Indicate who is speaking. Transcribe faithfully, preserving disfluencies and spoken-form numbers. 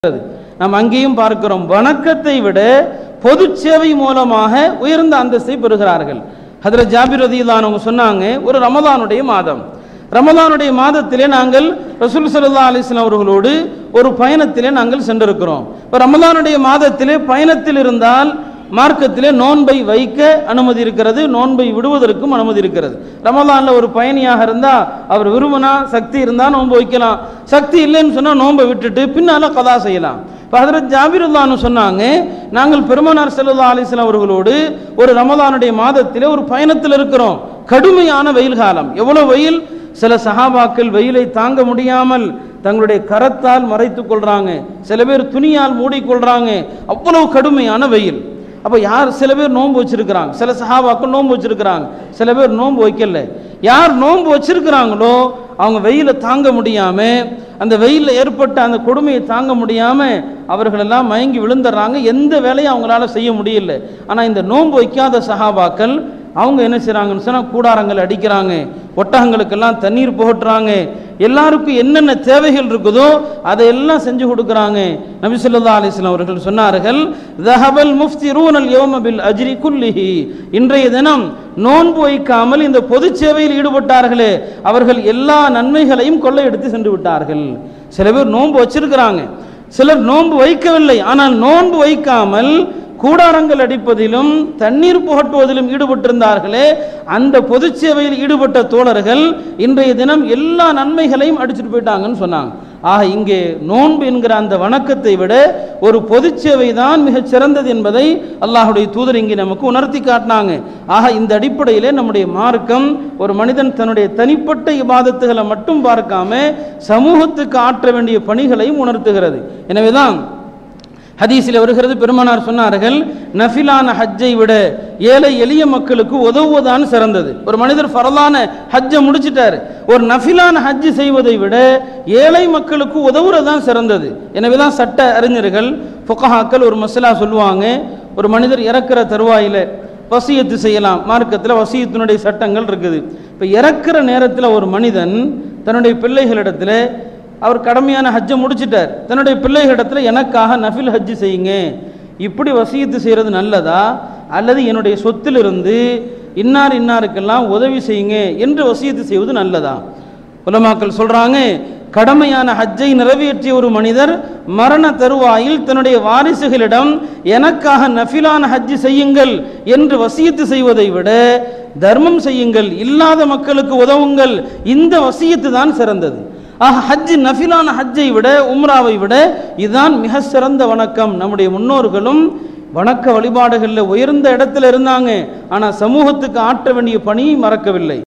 Speaker 1: நாம் அங்கேயும் பார்க்கிறோம், வணக்கத்தை விட பொது சேவை மூலமாக உயர்ந்த அந்தஸ்தை பெறுகிறார்கள். ஹஜ்ரத் ஜாபிர் ரலியல்லாஹு அன்ஹு சொன்னாங்க, ஒரு ரமதானுடைய மாதம், ரமதானுடைய மாதத்திலே நாங்கள் ரசூல் ஸல்லல்லாஹு அலைஹி வஸல்லம் அவர்களோடு ஒரு பயணத்திலே நாங்கள் சென்றிருக்கிறோம். இப்போ ரமதானுடைய மாதத்திலே பயணத்தில் இருந்தால் மார்க்கத்திலே நோன்பை வைக்க அனுமதி இருக்கிறது, நோன்பை விடுவதற்கும் அனுமதி இருக்கிறது. ரமதானில் ஒரு பயணியாக இருந்தால் அவர் விரும்பினா சக்தி இருந்தால் நோன்பு வைக்கலாம், சக்தி இல்லைன்னு சொன்னால் நோன்பை விட்டுட்டு பின்னால் கதா செய்யலாம். இப்போ ஹஜ்ரத் ஜாபிர் ரலியல்லாஹு அன்ஹு சொன்னாங்க, நாங்கள் பெருமானார் ஸல்லல்லாஹு அலைஹி வஸல்லம் அவர்களோடு ஒரு ரமதானுடைய மாதத்திலே ஒரு பயணத்தில் இருக்கிறோம். கடுமையான வெயில் காலம், எவ்வளோ வெயில், சில சஹாபாக்கள் வெயிலை தாங்க முடியாமல் தங்களுடைய கரத்தால் மறைத்து கொள்றாங்க, சில பேர் துணியால் மூடிக்கொள்றாங்க, அவ்வளவு கடுமையான வெயில். அப்போ யார், சில பேர் நோன்பு வச்சிருக்கிறாங்க, சில சஹாபாக்கள் நோன்பு வச்சிருக்கிறாங்க, சில பேர் நோன்பு வைக்கல. யார் நோன்பு வச்சிருக்கிறாங்களோ அவங்க வெயிலை தாங்க முடியாம, அந்த வெயிலில் ஏற்பட்ட அந்த கொடுமையை தாங்க முடியாம அவர்களெல்லாம் மயங்கி விழுந்துடுறாங்க, எந்த வேலையும் அவங்களால செய்ய முடியல. ஆனால் இந்த நோன்பு வைக்காத சஹாபாக்கள் அவங்க என்ன செய்கிறாங்கன்னு சொன்னால் கூடாரங்கள் அடிக்கிறாங்க, ஒட்டகங்களுக்கெல்லாம் தண்ணீர் புகட்டுறாங்க, எல்லாருக்கும் என்னென்ன தேவைகள் இருக்குதோ அதையெல்லாம் செஞ்சு கொடுக்குறாங்க. நபி ஸல்லல்லாஹு அலைஹி வஸல்லம் அவர்கள் சொன்னார்கள், ذهبல் முஃப்திரூனல் யௌம பில் அஜ்ரி குல்லிஹி, இன்றைய தினம் நோன்பு வைக்காமல் இந்த பொது சேவையில் ஈடுபட்டார்களே அவர்கள் எல்லா நன்மைகளையும் கொள்ளையடித்து சென்று விட்டார்கள். சில பேர் நோன்பு வச்சிருக்கிறாங்க, சிலர் நோன்பு வைக்கவில்லை, ஆனால் நோன்பு வைக்காமல் கூடாரங்கள் அடிப்பதிலும் தண்ணீர் புகட்டுவதிலும் ஈடுபட்டிருந்தார்களே அந்த பொது சேவையில் ஈடுபட்ட தோழர்கள் இன்றைய தினம் எல்லா நன்மைகளையும் அடிச்சுட்டு போயிட்டாங்கன்னு சொன்னாங்க. ஆக இங்கே நோன்பு என்கிற அந்த வணக்கத்தை விட ஒரு பொது சேவை தான் மிகச் சிறந்தது என்பதை அல்லாஹுடைய தூதர் இங்கே நமக்கு உணர்த்தி காட்டினாங்க. ஆக இந்த அடிப்படையிலே நம்முடைய மார்க்கம் ஒரு மனிதன் தன்னுடைய தனிப்பட்ட இபாதத்துகளை மட்டும் பார்க்காம சமூகத்துக்கு ஆற்ற வேண்டிய பணிகளையும் உணர்த்துகிறது. எனவேதான் ஹதீஸில் வருகிறது, பெருமானார் சொன்னார்கள், நஃபிலான ஹஜ்ஜை விட ஏழை எளிய மக்களுக்கு உதவுவதான் சிறந்தது. ஒரு மனிதர் ஃபரலான ஹஜ்ஜை முடிச்சிட்டார், ஒரு நஃபிலான ஹஜ்ஜு செய்வதை விட ஏழை மக்களுக்கு உதவுறதுதான் சிறந்தது. எனவேதான் சட்ட அறிஞர்கள் ஃபுகஹாக்கள் ஒரு மஸ்அலா சொல்லுவாங்க, ஒரு மனிதர் இறக்குற தருவாயில வசியத்து செய்யலாம், மார்க்கத்தில் வசியத்தினுடைய சட்டங்கள் இருக்குது. இப்போ இறக்குற நேரத்தில் ஒரு மனிதன் தன்னுடைய பிள்ளைகளிடத்தில் அவர் கடமையான ஹஜ்ஜை முடிச்சிட்டார், தன்னுடைய பிள்ளைகளிடத்தில் எனக்காக நஃபில் ஹஜ்ஜு செய்யுங்க, இப்படி வசியத்து செய்கிறது நல்லதா, அல்லது என்னுடைய சொத்திலிருந்து இன்னார் இன்னாருக்கெல்லாம் உதவி செய்யுங்க என்று வசியத்து செய்வது நல்லதா? உலமாக்கள் சொல்றாங்க, கடமையான ஹஜ்ஜை நிறைவேற்றிய ஒரு மனிதர் மரண தருவாயில் தன்னுடைய வாரிசுகளிடம் எனக்காக நஃபிலான ஹஜ்ஜு செய்யுங்கள் என்று வசியத்து செய்வதை விட தர்மம் செய்யுங்கள், இல்லாத மக்களுக்கு உதவுங்கள், இந்த வசியத்து தான் சிறந்தது. ஆக ஹஜ், நஃபிலான ஹஜ்ஜை விட உம்ராவை விட இதுதான் மிக சிறந்த வணக்கம். நம்முடைய முன்னோர்களும் வணக்க வழிபாடுகளில் உயர்ந்த இடத்துல இருந்தாங்க, ஆனால் சமூகத்துக்கு ஆற்ற வேண்டிய பணியை மறக்கவில்லை.